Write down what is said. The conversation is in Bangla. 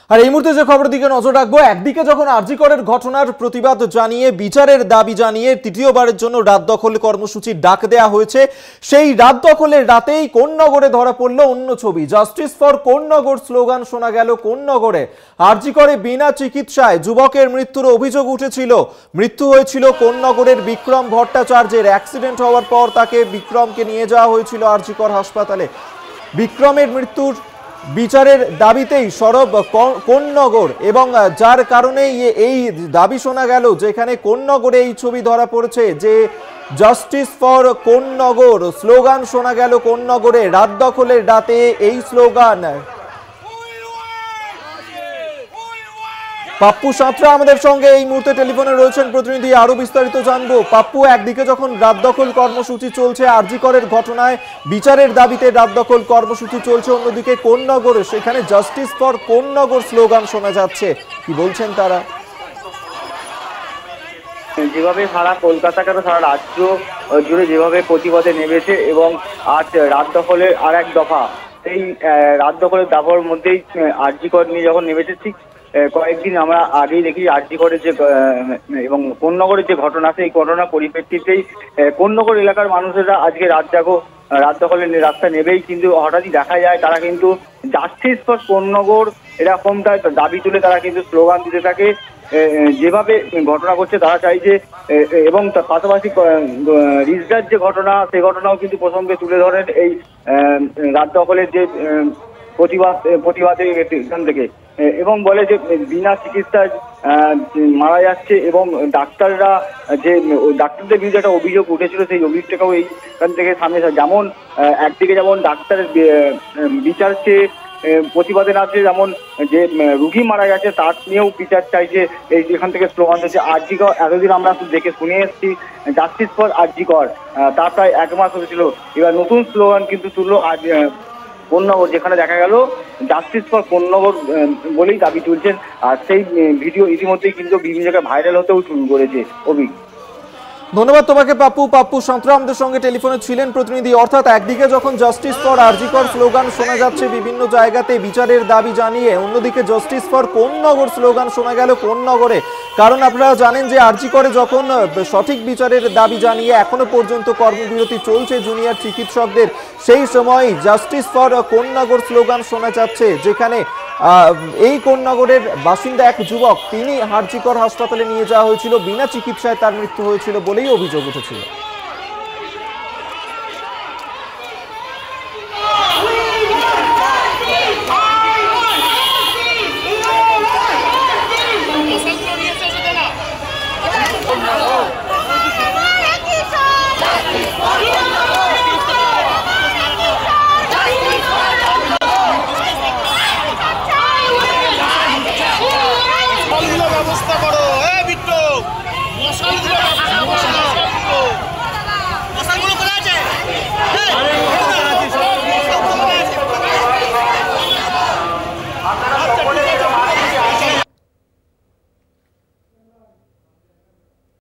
আর এই মুহূর্তে যে খবরের দিকে নজর রাখবো, একদিকে যখন আরজি করের ঘটনার প্রতিবাদ জানিয়ে বিচারের দাবি জানিয়ে তৃতীয়বারের জন্য রাত দখল কর্মসূচির ডাক দেয়া হয়েছে, সেই রাত দখলের রাতেই কোন্নগরে ধরা পড়ল অন্য ছবি। জাস্টিস ফর কোন্নগর স্লোগান শোনা গেল কোন্নগরে। আরজি করে বিনা চিকিৎসায় যুবকের মৃত্যুর অভিযোগ উঠেছিল। মৃত্যু হয়েছিল কোন্নগরের বিক্রম ভট্টাচার্যের। অ্যাক্সিডেন্ট হওয়ার পর তাকে বিক্রমকে নিয়ে যাওয়া হয়েছিল আরজি কর হাসপাতালে। বিক্রমের মৃত্যুর বিচারের দাবিতেই সরব কোন্নগর, এবং যার কারণে এই দাবি শোনা গেল যেখানে কোন্নগরে এই ছবি ধরা পড়েছে যে জাস্টিস ফর কোন্নগর স্লোগান শোনা গেল কোন্নগরে। রাত দখলের রাতে এই স্লোগান। পাপ্পু সাঁতরা আমাদের সঙ্গে এই মুহূর্তে টেলিফোনে রয়েছেন প্রতিনিধি, আরো বিস্তারিত জানবো। পাপ্পু, একদিকে যখন রাত দখল কর্মসূচি চলছে আরজি করের ঘটনায় বিচারের দাবিতে রাত দখল কর্মসূচি চলছে, অন্যদিকে কোন্নগরে সেখানে জাস্টিস ফর কোন্নগর স্লোগান শোনা যাচ্ছে, কি বলছেন তারা? যেভাবে সারা কলকাতা কেন সারা রাজ্য জুড়ে যেভাবে প্রতিবাদে নেমেছে, এবং আজ রাত দখলের আর এক দফা, এই রাত দখলের দাবার মধ্যেই আরজি কর নিয়ে যখন নেমেছে, ঠিক কয়েকদিন আমরা আগেই দেখি আরজি করের যে এবং কোন্নগরের যে ঘটনা, সেই ঘটনার পরিপ্রেক্ষিতেই কোন্নগর এলাকার মানুষেরা আজকে রাত দখলের রাস্তা নেবেই, কিন্তু হঠাৎই দেখা যায় তারা কিন্তু জাস্টিস ফর কোন্নগর এরকম দাবি তুলে তারা কিন্তু স্লোগান দিতে থাকে। যেভাবে ঘটনা ঘটছে তারা চাইছে, এবং তার পাশাপাশি রিজদার যে ঘটনা, সেই ঘটনাও কিন্তু প্রসঙ্গে তুলে ধরেন এই রাত দখলের যে প্রতিবাদের এখান থেকে, এবং বলে যে বিনা চিকিৎসায় মারা যাচ্ছে, এবং ডাক্তারদের বিরুদ্ধে একটা অভিযোগ উঠেছিল, সেই অভিযোগটাকেও এইখান থেকে সামনে। যেমন একদিকে যেমন ডাক্তারের বিচার চেয়ে প্রতিবাদে আছে, যেমন যে রুগী মারা গেছে তার নিয়েও বিচার চাইছে, এই এখান থেকে স্লোগান হচ্ছে আরজি কর। এতদিন আমরা দেখে শুনে এসেছি জাস্টিস ফর আরজি কর, তা প্রায় 1 মাস হয়েছিল। এবার নতুন স্লোগান কিন্তু তুললো আজ কোন্নগর, যেখানে দেখা গেল জাস্টিস ফর কোন্নগর বলেই দাবি তুলছেন। আর সেই ভিডিও ইতিমধ্যেই কিন্তু বিভিন্ন জায়গায় ভাইরাল হতেও শুরু করেছে। অভিক, ধন্যবাদ তোমাকে পাপ্পু। পাপ্পু সাঁতরা আমাদের সঙ্গে টেলিফোনে ছিলেন প্রতিনিধি। অর্থাৎ একদিকে যখন জাস্টিস ফর আরজি কর স্লোগান শোনা যাচ্ছে বিভিন্ন জায়গাতে বিচারের দাবি জানিয়ে, অন্যদিকে জাস্টিস ফর কোন্নগর স্লোগান শোনা গেল কোন্নগরে। কারণ আপনারা জানেন যে আরজি করে যখন সঠিক বিচারের দাবি জানিয়ে এখনো পর্যন্ত কর্মবিরতি চলছে জুনিয়র চিকিৎসকদের, সেই সময় জাস্টিস ফর কোন্নগর স্লোগান শোনা যাচ্ছে, যেখানে এই কোন্নগরের বাসিন্দা এক যুবক, তিনি আরজি কর হাসপাতালে নিয়ে যাওয়া হয়েছিল, বিনা চিকিৎসায় তার মৃত্যু হয়েছিল বলেই অভিযোগ উঠেছিল।